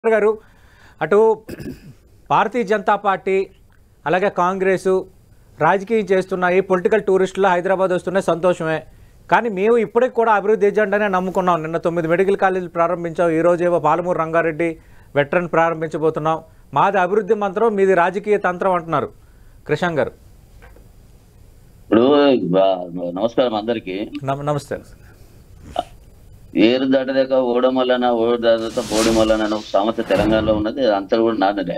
గారు అటు భారతీయ జనతా పార్టీ అలాగే కాంగ్రెస్ రాజకీయం చేస్తున్నాయి, పొలిటికల్ టూరిస్టులు హైదరాబాద్ వస్తున్నాయి, సంతోషమే. కానీ మేము ఇప్పటికి కూడా అభివృద్ధి ఎజెండానే నమ్ముకున్నాం. నిన్న 9 మెడికల్ కాలేజీలు ప్రారంభించాం, ఈరోజు ఏవో పాలమూరు రంగారెడ్డి వెటరన్ ప్రారంభించబోతున్నాం. మాది అభివృద్ధి మంత్రం, మీది రాజకీయ తంత్రం అంటున్నారు కృష్ణ గారు. ఇప్పుడు నమస్కారం అందరికి. నమస్తే. ఏరు దాటదాకా ఓడం వలన ఓడు దాటదాకా పోవడం వలన ఒక సామెత తెలంగాణలో ఉన్నది, అంతా కూడా నాన్నదే.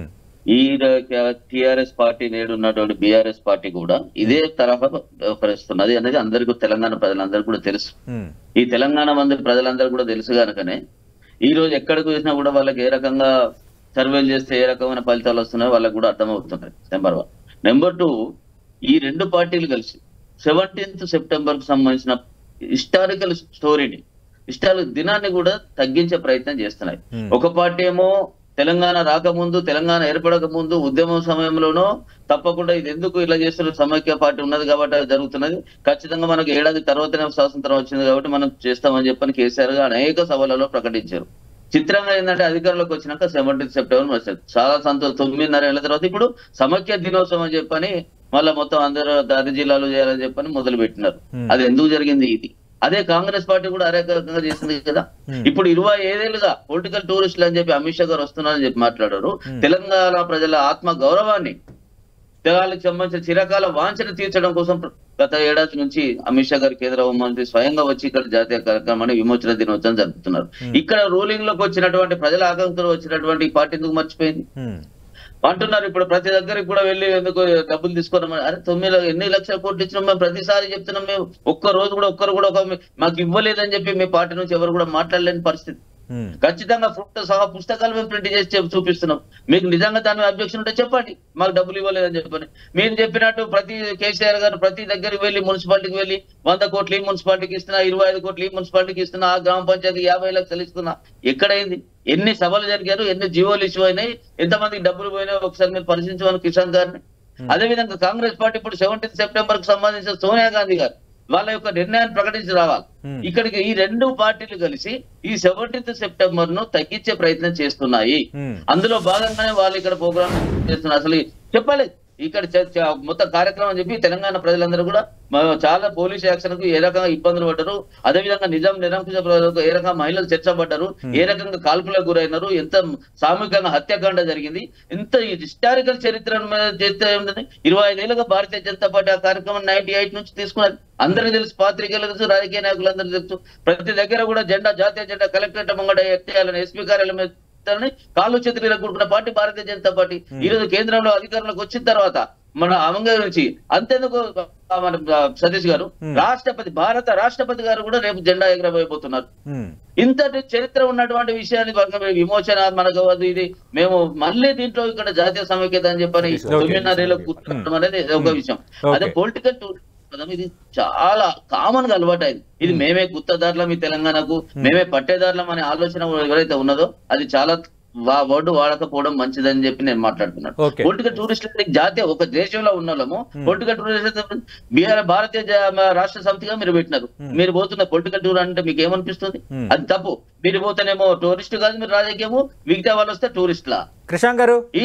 ఈ టిఆర్ఎస్ పార్టీ నేడు ఉన్నటువంటి బిఆర్ఎస్ పార్టీ కూడా ఇదే తరహా వ్యవహరిస్తున్నది అనేది అందరికీ, తెలంగాణ ప్రజలందరికీ కూడా తెలుసు. ఈ తెలంగాణ మంది ప్రజలందరూ కూడా తెలుసు కనుకనే ఈ రోజు ఎక్కడికి చూసినా కూడా వాళ్ళకి ఏ రకంగా సర్వేలు చేస్తే ఏ రకమైన ఫలితాలు వస్తున్నాయో వాళ్ళకి కూడా అర్థమవుతున్నాయి. నెంబర్ 1. నెంబర్ 2, ఈ రెండు పార్టీలు కలిసి 17th సెప్టెంబర్ కు సంబంధించిన హిస్టారికల్ స్టోరీని, హిస్టారికల్ దినాన్ని కూడా తగ్గించే ప్రయత్నం చేస్తున్నాయి. ఒక పార్టీ ఏమో తెలంగాణ రాకముందు, తెలంగాణ ఏర్పడక ముందు ఉద్యమం సమయంలోనో తప్పకుండా ఇది ఎందుకు ఇలా చేస్తున్న సమైక్య పార్టీ ఉన్నది కాబట్టి అది జరుగుతున్నది, ఖచ్చితంగా మనకు ఏడాది తర్వాతనే స్వాతంత్రం వచ్చింది కాబట్టి మనం చేస్తామని చెప్పని కేసీఆర్ గా అనేక సభలలో ప్రకటించారు. చిత్రంగా ఏంటంటే అధికారంలోకి వచ్చినాక 17th సెప్టెంబర్ వచ్చారు. చాలా సంతోషం. 9.5 ఏళ్ల తర్వాత ఇప్పుడు సమైక్య దినోత్సవం అని చెప్పని మళ్ళీ మొత్తం అందరూ అన్ని జిల్లాలు చేయాలని చెప్పని మొదలు పెట్టినారు. అది ఎందుకు జరిగింది? ఇది అదే కాంగ్రెస్ పార్టీ కూడా అదే రకంగా చేసింది కదా. ఇప్పుడు 25 ఏళ్లుగా పొలిటికల్ టూరిస్టులు అని చెప్పి అమిత్ షా గారు వస్తున్నారని చెప్పి మాట్లాడారు. తెలంగాణ ప్రజల ఆత్మ గౌరవాన్ని, తెలంగాణకు సంబంధించిన చిరకాల వాంఛను తీర్చడం కోసం గత ఏడాది నుంచి అమిత్ షా గారు కేంద్ర హోంమంత్రి స్వయంగా వచ్చి ఇక్కడ జాతీయ కార్యక్రమాన్ని విమోచన దినోత్సవం జరుపుతున్నారు. ఇక్కడ రూలింగ్ లోకి వచ్చినటువంటి ప్రజల ఆకాంక్షలు వచ్చినటువంటి ఈ పార్టీ ఎందుకు మర్చిపోయింది అంటున్నారు. ఇప్పుడు ప్రతి దగ్గరికి కూడా వెళ్ళి ఎందుకు డబ్బులు తీసుకున్నామని, అరే 9 లక్షల కోట్లు ఇచ్చినాం మేము, ప్రతిసారి చెప్తున్నాం మేము, ఒక్క రోజు కూడా ఒక్కరు కూడా మాకు ఇవ్వలేదని చెప్పి మీ పార్టీ నుంచి ఎవరు కూడా మాట్లాడలేని పరిస్థితి. ఖచ్చితంగా ఫోటో సహా పుస్తకాలు మేము ప్రింట్ చేసి చూపిస్తున్నాం. మీకు నిజంగా దాని అబ్జెక్షన్ ఉంటే చెప్పండి, మాకు డబ్బులు ఇవ్వలేదని చెప్పని. మీరు చెప్పినట్టు ప్రతి కేసీఆర్ గారు ప్రతి దగ్గరికి వెళ్ళి మున్సిపాలిటీకి వెళ్ళి 100 కోట్లు ఈ మున్సిపాలిటీకి ఇస్తున్నా, 25 కోట్లు ఈ మున్సిపాలిటీకి ఇస్తున్నా, ఆ గ్రామ పంచాయతీ 50 లక్షలు ఇస్తున్నా, ఎక్కడైంది? ఎన్ని సభలు జరిగారు, ఎన్ని జీవోలు ఇష్యూ అయినాయి, ఎంతమందికి డబ్బులు పోయినాయి ఒకసారి మీరు పరిశీలించమని కిషన్ గారిని. అదేవిధంగా కాంగ్రెస్ పార్టీ ఇప్పుడు 17th సెప్టెంబర్ కు సంబంధించిన సోనియా గాంధీ గారు వాళ్ళ యొక్క నిర్ణయాన్ని ప్రకటించి రావాలి. ఇక్కడికి ఈ రెండు పార్టీలు కలిసి ఈ 17th సెప్టెంబర్ ను తగ్గించే ప్రయత్నం చేస్తున్నాయి. అందులో భాగంగానే వాళ్ళు ఇక్కడ ప్రోగ్రామ్ చేస్తున్నారు. అసలు చెప్పాలి ఇక్కడ మొత్తం కార్యక్రమం చెప్పి తెలంగాణ ప్రజలందరూ కూడా చాలా పోలీస్ యాక్షన్ కు ఏ రకంగా ఇబ్బందులు పడ్డారు, అదేవిధంగా నిరంకుశ ప్రజలకు ఏ రకంగా మహిళలు చర్చబడ్డారు, ఏ రకంగా కాల్పులకు గురైనారు, ఎంత సామూహికంగా హత్యాకాండ జరిగింది, ఇంత హిస్టారికల్ చరిత్ర చేస్తే 25 ఏళ్ళుగా భారతీయ జనతా పార్టీ ఆ కార్యక్రమం 98 నుంచి తీసుకున్నారు. అందరికీ తెలుసు, పాత్రికేయులకు తెలుసు, రాజకీయ నాయకులందరూ తెలుసు. ప్రతి దగ్గర కూడా జెండా, జాతీయ జెండా కలెక్టరేట్ ముంగట ఎత్తేయాలని, ఎస్పీ కార్యాలయం మీద కాళ్ళు చేతులు కూడుకున్న పార్టీ భారతీయ జనతా పార్టీ. ఈ రోజు కేంద్రంలో అధికారంలోకి వచ్చిన తర్వాత మన అమంగ నుంచి అంతేందుకు మన సతీష్ గారు రాష్ట్రపతి, భారత రాష్ట్రపతి గారు కూడా రేపు జెండా ఎగరబోతున్నారు. ఇంతటి చరిత్ర ఉన్నటువంటి విషయాన్ని విమోచన మనకు ఇది మేము మళ్ళీ దీంట్లో ఇక్కడ జాతీయ సమైక్యత అని చెప్పని 9.5 ఏళ్ళకు కూర్చోవడం అనేది ఒక విషయం. అదే పొలిటికల్ టూరిజం ఇది చాలా కామన్ గా అలవాటు అయింది. ఇది మేమే గుత్తదారులం ఈ తెలంగాణకు, మేమే పట్టేదారులం అనే ఆలోచన ఎవరైతే ఉన్నదో అది చాలా వర్డ్ వాడకపోవడం మంచిదని చెప్పి నేను మాట్లాడుతున్నాను. పొలిటికల్ టూరిస్టులు జాతీయ ఒక దేశంలో ఉన్న వాళ్ళము పొలిటికల్ టూరిస్ట్ భారతీయ రాష్ట్ర సమితిగా మీరు పెట్టినారు. మీరు పోతున్న పొలిటికల్ టూర్ అంటే మీకు ఏమనిపిస్తుంది? అది తప్పు. మీరు పోతేనేమో టూరిస్ట్ కాదు, మీరు రాజకీయము, మిగతా వాళ్ళు వస్తే టూరిస్టులా? కృష్ణ గారు, ఈ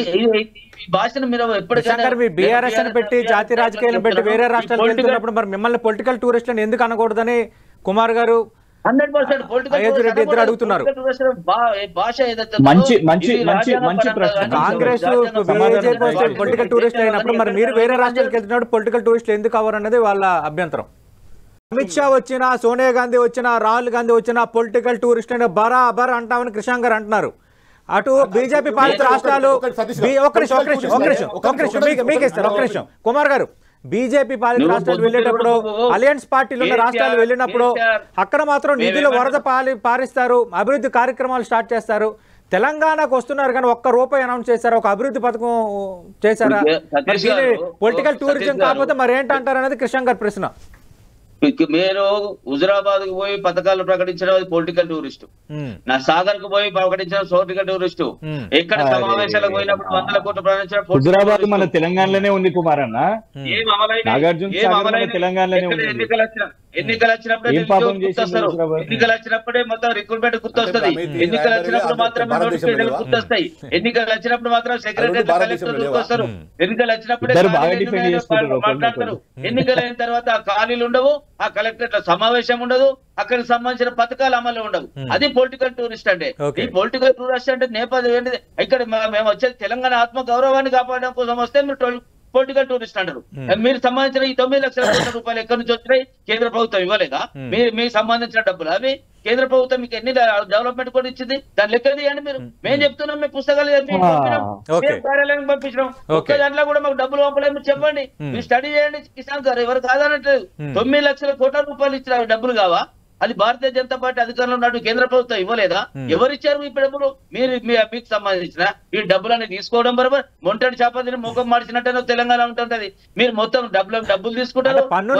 భాషను మీరు ఎప్పటికైనా బీఆర్ఎస్ అని పెట్టి జాతీయ రాజకీయాలు పెట్టి వేరే రాష్ట్రాలకు వెళ్తున్నప్పుడు మరి మిమ్మల్ని పొలిటికల్ టూరిస్టులను ఎందుకు అనకూడదని కుమార్ గారు 100% పొలిటికల్ అడుగుతున్నారు. కాంగ్రెస్ పొలిటికల్ టూరిస్ట్ అయినప్పుడు మరి మీరు వేరే రాష్ట్రాలకు వెళ్తున్నప్పుడు పొలిటికల్ టూరిస్టులు ఎందుకు అవ్వరు అన్నది వాళ్ళ అభ్యంతరం. అమిత్ షా వచ్చినా, సోనియా గాంధీ వచ్చినా, రాహుల్ గాంధీ వచ్చినా పొలిటికల్ టూరిస్ట్ అంటే బరాబర్ అంటామని కృష్ణ గారు అంటున్నారు. అటు బీజేపీ పాలిత రాష్ట్రాలు కుమార్ గారు, బీజేపీ పాలిత రాష్ట్రాలు వెళ్ళేటప్పుడు, అలయన్స్ పార్టీలు ఉన్న రాష్ట్రాలు వెళ్ళినప్పుడు అక్కడ మాత్రం నిధులు వరద పారిస్తారు, అభివృద్ధి కార్యక్రమాలు స్టార్ట్ చేస్తారు. తెలంగాణకు వస్తున్నారు కానీ ఒక్క రూపాయి అనౌన్స్ చేశారా, ఒక అభివృద్ధి పథకం చేశారా? పొలిటికల్ టూరిజం కాకపోతే మరి ఏంటంటారు అనేది కృష్ణ గారి ప్రశ్న. మీరు హుజురాబాద్ కు పోయి పథకాలు ప్రకటించడం అది పొలిటికల్ టూరిస్ట్. నా సాగర్ కు పోయి ప్రకటించడం పొలిటికల్ టూరిస్ట్. ఎక్కడ సమావేశాలకు పోయినప్పుడు 100 కోట్లు ప్రకటించడం హుజురాబాద్ మన తెలంగాణలోనే ఉంది కుమార్ అన్న. ఏం అమలైన తెలంగాణలోనే ఎన్నికలు వచ్చినప్పుడే గుర్తొస్తారు. ఎన్నికలు వచ్చినప్పుడే మొత్తం రిక్రూట్మెంట్ గుర్తొస్తుంది. ఎన్నికలు వచ్చినప్పుడు మాత్రమే నోటిఫికేషన్ గుర్తొస్తాయి. ఎన్నికలు వచ్చినప్పుడు మాత్రం సెక్రటరీ కలెక్టర్ గుర్తొస్తారు. ఎన్నికలు వచ్చినప్పుడే మాట్లాడతారు. ఎన్నికలు అయిన తర్వాత ఆ ఖాళీలు ఉండవు, ఆ కలెక్టరేట్ సమావేశం ఉండదు, అక్కడికి సంబంధించిన పథకాలు అమలు ఉండవు. అది పొలిటికల్ టూరిస్ట్ అంటే. ఈ పొలిటికల్ టూరిస్ట్ అంటే నేపథ్యం ఏంటిది? ఇక్కడ మేము వచ్చేది తెలంగాణ ఆత్మ గౌరవాన్ని కాపాడడం కోసం వస్తే మీరు పొలిటికల్ టూరిస్ట్ అంటారు. మీరు సంబంధించిన ఈ 9 లక్షల కోట్ల రూపాయలు ఎక్కడి నుంచి వచ్చినాయి? కేంద్ర ప్రభుత్వం ఇవ్వలేదా? మీకు సంబంధించిన డబ్బులు అవి కేంద్ర ప్రభుత్వం మీకు ఎన్ని డెవలప్మెంట్ కూడా ఇచ్చింది? దాని లెక్క తీయండి. మీరు మేము చెప్తున్నాం, మేము పుస్తకాలు కార్యాలయానికి పంపించడం, ఒక్క దాంట్లో కూడా మాకు డబ్బులు పంపలేదు చెప్పండి. మీరు స్టడీ చేయండి కిసాన్ గారు, ఎవరు కాదనట్లేదు. 9 లక్షల కోట్ల రూపాయలు ఇచ్చిన డబ్బులు కావా? అది భారతీయ జనతా పార్టీ అధికారంలో ఉన్నట్టు కేంద్ర ప్రభుత్వం ఇవ్వలేదా? ఎవరిచ్చారు ఇప్పుడు డబ్బులు? మీరు మీకు సంబంధించిన ఈ డబ్బులన్నీ తీసుకోవడం బరోబర్ మొంటడి చేపతిని ముఖం మార్చినట్టు తెలంగాణ ఉంటుంటది. మీరు మొత్తం డబ్బులు తీసుకుంటారు. పన్నుల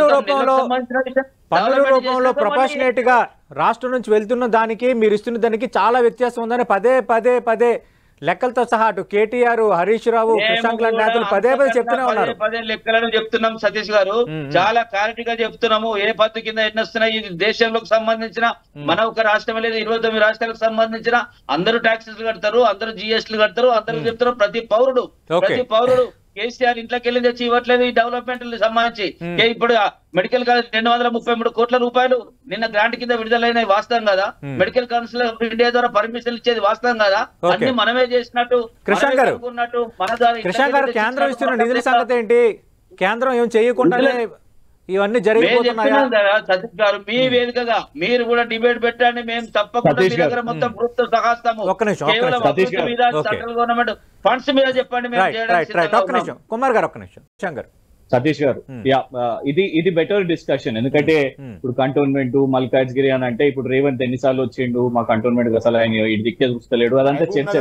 రూపంలో ప్రొపోర్షనేట్ గా రాష్ట్రం నుంచి వెళ్తున్న దానికి మీరు ఇస్తున్న దానికి చాలా వ్యత్యాసం ఉందని పదే లెక్కలతో సహా అటు కేటీఆర్, హరీష్ రావు, కృష్ణాంక్ లాంటి నేతలు పదే చెప్తూనే ఉన్నారు. పదే లెక్కలను చెప్తున్నాం సతీష్ గారు, చాలా క్లారిటీగా చెప్తున్నాము. ఏ పద్ధతి కింద ఎన్ని వస్తున్నాయి? ఇది దేశంలోకి సంబంధించిన మన ఒక రాష్ట్రం లేదు, 29 రాష్ట్రాలకు సంబంధించిన అందరూ ట్యాక్సెస్ కడతారు, అందరూ జిఎస్టీలు కడతారు, అందరూ చెప్తారు. ప్రతి పౌరుడు కేసీఆర్ ఇంట్లోకి వెళ్ళి తెచ్చి ఇవ్వట్లేదు ఈ డెవలప్మెంట్ సంబంధించి. ఇప్పుడు మెడికల్ కాలేజ్ 233 కోట్ల రూపాయలు నిన్న గ్రాంట్ కింద విడుదలైన వాస్తవం కదా? మెడికల్ కౌన్సిల్ ఆఫ్ ఇండియా ద్వారా పర్మిషన్ ఇచ్చేది వాస్తవం కదా? అన్ని మనమే చేసినట్టు కృష్ణ గారు కేంద్రం ఇస్తున్న నిధుల సంగతి ఏంటి? కేంద్రం ఏం చేయకుండానే ఇవన్నీ జరిగిపోతున్నాయా? సతీష్ గారు, మీ వేదికగా మీరు కూడా డిబేట్ పెట్టండి. మేము తప్పకుండా మీ దగ్గర మొత్తం ప్రూఫ్తో సహాస్తాము. గవర్నమెంట్ ఫండ్స్ మీద చెప్పండి. కుమార్ గారు ఒక్క నిమిషం. సతీష్ గారు, ఇది బెటర్ డిస్కషన్. ఎందుకంటే ఇప్పుడు కంటోన్మెంట్ మల్కాజ్గిరి అని అంటే ఇప్పుడు రేవంత్ ఎన్నిసార్లు వచ్చిండు, మా కంటోన్మెంట్ అసలు ఆయన ఇటు దిక్కే చూస్తలేడు, అదంతా చర్చ.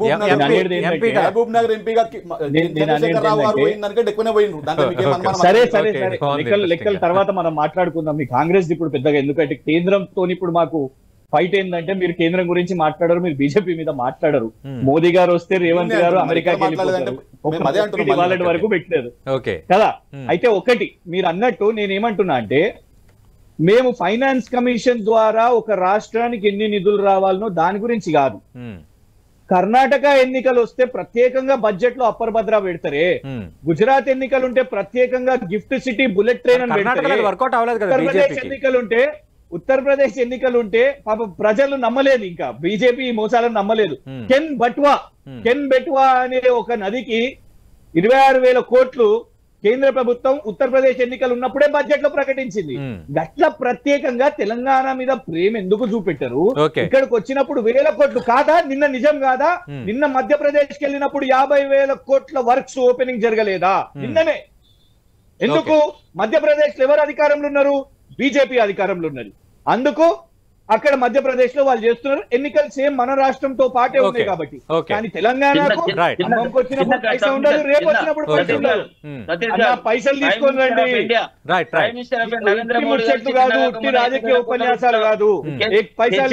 సరే లెక్కల తర్వాత మనం మాట్లాడుకుందాం. మీ కాంగ్రెస్ ఇప్పుడు పెద్దగా, ఎందుకంటే కేంద్రంతో ఇప్పుడు మాకు ఫైట్ ఏంటంటే మీరు కేంద్రం గురించి మాట్లాడరు, మీరు బీజేపీ మీద మాట్లాడరు. మోదీ గారు వస్తే రేవంత్ గారు అమెరికాకి వెళ్ళిపోతారు వరకు పెట్టారు కదా. అయితే ఒకటి మీరు అన్నట్టు నేనేమంటున్నా అంటే, మేము ఫైనాన్స్ కమిషన్ ద్వారా ఒక రాష్ట్రానికి ఎన్ని నిధులు రావాలనో దాని గురించి కాదు. కర్ణాటక ఎన్నికలు వస్తే ప్రత్యేకంగా బడ్జెట్ లో అప్పర్ భద్ర పెడతారే, గుజరాత్ ఎన్నికలు ఉంటే ప్రత్యేకంగా గిఫ్ట్ సిటీ బుల్లెట్ ట్రైన్ అని పెడతారు, ఉత్తరప్రదేశ్ ఎన్నికలుంటే ఉత్తరప్రదేశ్ ఎన్నికలుంటే పాప ప్రజలు నమ్మలేదు, ఇంకా బీజేపీ మోసాలను నమ్మలేదు. కెన్ బెట్వా అనే ఒక నదికి 26,000 కోట్లు కేంద్ర ప్రభుత్వం ఉత్తరప్రదేశ్ ఎన్నికలు ఉన్నప్పుడే బడ్జెట్ లో ప్రకటించింది. గట్ల ప్రత్యేకంగా తెలంగాణ మీద ప్రేమ ఎందుకు చూపెట్టారు? ఇక్కడికి వచ్చినప్పుడు 1,000 కోట్లు కాదా? నిన్న నిజం కాదా? నిన్న మధ్యప్రదేశ్కి వెళ్ళినప్పుడు 50,000 కోట్ల వర్క్స్ ఓపెనింగ్ జరగలేదా? నిన్ననే. ఎందుకు? మధ్యప్రదేశ్ లో ఎవరు అధికారంలో ఉన్నారు? బీజేపీ అధికారంలో ఉన్నది. అందుకు అక్కడ మధ్యప్రదేశ్ లో వాళ్ళు చేస్తున్నారు. ఎన్నికలు సేమ్ మన రాష్ట్రంతో పాటే ఉంది కాబట్టి. కానీ తెలంగాణకు వచ్చినప్పుడు పైసా ఉండదు, రేపు వచ్చినప్పుడు పైసా ఉండదు. పైసలు తీసుకొని రండి. చెట్లు కాదు, ఉట్టి రాజకీయ ఉపన్యాసాలు కాదు. పైసా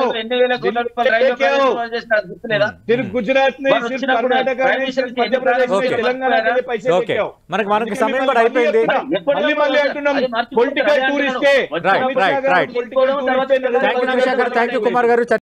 గుజరాత్ కర్ణాటక మధ్యప్రదేశ్ తెలంగాణ పైసా మనకి సమయం కూడా అయిపోయింది. మళ్ళీ అంటున్నాం పొలిటికల్ టూరిస్టే. థ్యాంక్ యూ కుమార్ గారు.